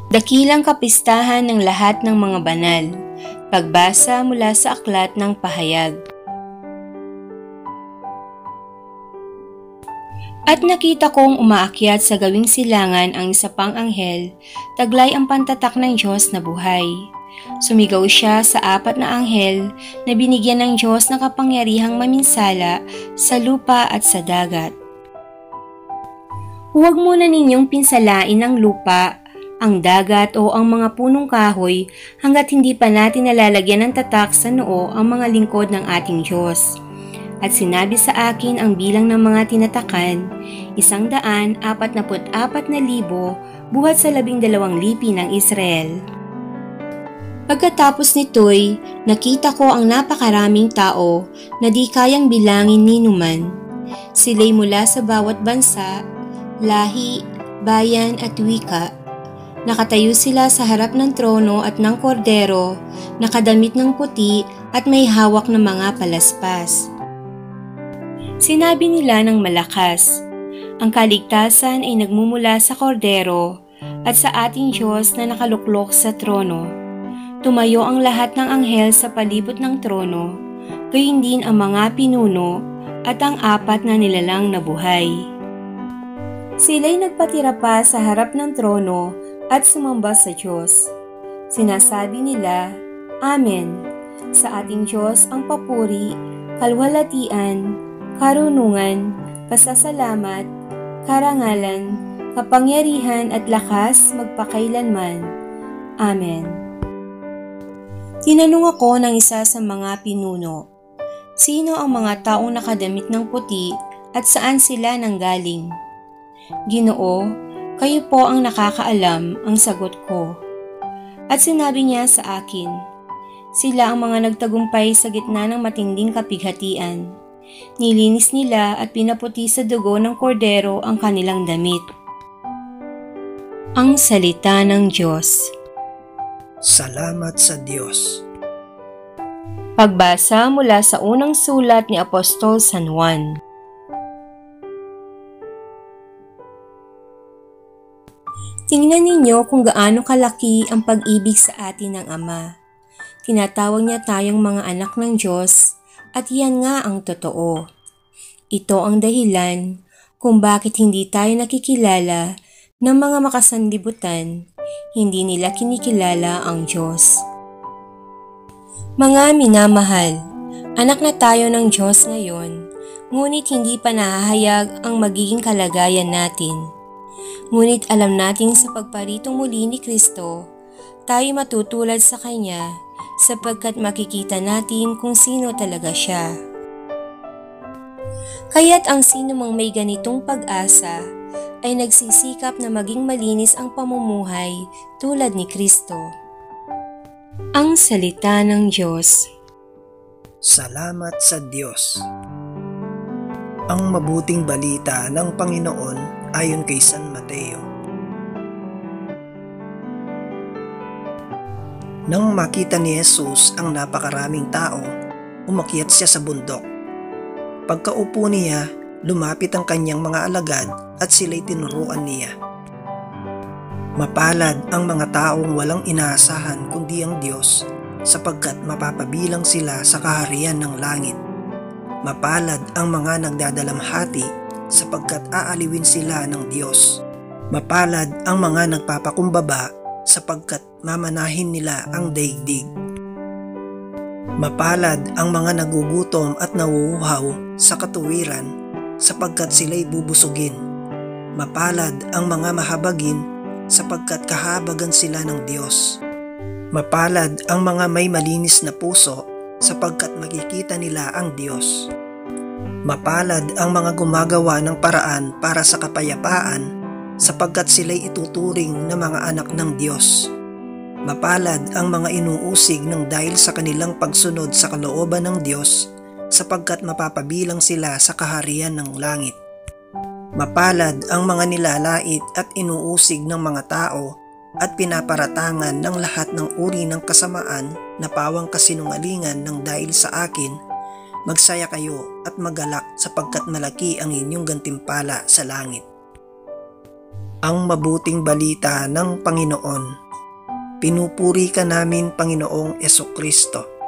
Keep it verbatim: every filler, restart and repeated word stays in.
Dakilang kapistahan ng lahat ng mga banal. Pagbasa mula sa aklat ng pahayag. At nakita kong umaakyat sa gawing silangan ang isa pang anghel, taglay ang pantatak ng Diyos na buhay. Sumigaw siya sa apat na anghel na binigyan ng Diyos ng kapangyarihang maminsala sa lupa at sa dagat. Huwag muna ninyong pinsalain ang lupa, ang dagat o ang mga punong kahoy hanggat hindi pa natin nalalagyan ng tatak sa noo ang mga lingkod ng ating Diyos. At sinabi sa akin ang bilang ng mga tinatakan, isang daan apat na put apat na libo buhat sa labing dalawang lipi ng Israel. Pagkatapos nito'y nakita ko ang napakaraming tao na di kayang bilangin ni numan. Sila'y mula sa bawat bansa, lahi, bayan at wika. Nakatayo sila sa harap ng trono at ng kordero, nakadamit ng puti at may hawak na mga palaspas. Sinabi nila ng malakas, ang kaligtasan ay nagmumula sa kordero at sa ating Diyos na nakaluklok sa trono. Tumayo ang lahat ng anghel sa palibot ng trono, gayon din ang mga pinuno at ang apat na nilalang na buhay. Sila'y nagpatira pa sa harap ng trono at sumamba sa Diyos. Sinasabi nila, Amen, sa ating Diyos ang papuri, kalwalatian, karunungan, pasasalamat, karangalan, kapangyarihan at lakas magpakailanman. Amen. Tinanong ako ng isa sa mga pinuno, sino ang mga taong nakadamit ng puti at saan sila nanggaling? Ginoo, kayo po ang nakakaalam, ang sagot ko. At sinabi niya sa akin, sila ang mga nagtagumpay sa gitna ng matinding kapighatian. Nilinis nila at pinaputi sa dugo ng kordero ang kanilang damit. Ang salita ng Diyos. Salamat sa Diyos. Pagbasa mula sa unang sulat ni Apostol San Juan. Tingnan ninyo kung gaano kalaki ang pag-ibig sa atin ng Ama. Tinatawag niya tayong mga anak ng Diyos at yan nga ang totoo. Ito ang dahilan kung bakit hindi tayo nakikilala ng mga makasanlibutan, hindi nila kinikilala ang Diyos. Mga minamahal, anak na tayo ng Diyos ngayon, ngunit hindi pa nahahayag ang magiging kalagayan natin. Ngunit alam natin sa pagparitong muli ni Kristo, tayo matutulad sa Kanya sapagkat makikita natin kung sino talaga siya. Kaya't ang sino mang may ganitong pag-asa ay nagsisikap na maging malinis ang pamumuhay tulad ni Kristo. Ang salita ng Diyos. Salamat sa Diyos. Ang mabuting balita ng Panginoon ayon kay San Mateo. Nang makita ni Jesus ang napakaraming tao, umakyat siya sa bundok. Pagkaupo niya, lumapit ang kanyang mga alagad at sila'y tinuruan niya. Mapalad ang mga taong walang inaasahan kundi ang Diyos, sapagkat mapapabilang sila sa kaharian ng langit. Mapalad ang mga nagdadalamhati, sapagkat aaliwin sila ng Diyos. Mapalad ang mga nagpapakumbaba, sapagkat mamanahin nila ang daigdig. Mapalad ang mga nagugutom at nauuhaw sa katuwiran, sapagkat sila'y bubusugin. Mapalad ang mga mahabagin, sapagkat kahabagan sila ng Diyos. Mapalad ang mga may malinis na puso, sapagkat makikita nila ang Diyos. Mapalad ang mga gumagawa ng paraan para sa kapayapaan, sapagkat sila'y ituturing na mga anak ng Diyos. Mapalad ang mga inuusig ng dahil sa kanilang pagsunod sa kalooban ng Diyos, sapagkat mapapabilang sila sa kaharian ng langit. Mapalad ang mga nilalait at inuusig ng mga tao at pinaparatangan ng lahat ng uri ng kasamaan na pawang kasinungalingan ng dahil sa akin. Magsaya kayo at magalak sapagkat malaki ang inyong gantimpala sa langit. Ang mabuting balita ng Panginoon. Pinupuri ka namin, Panginoong Esokristo.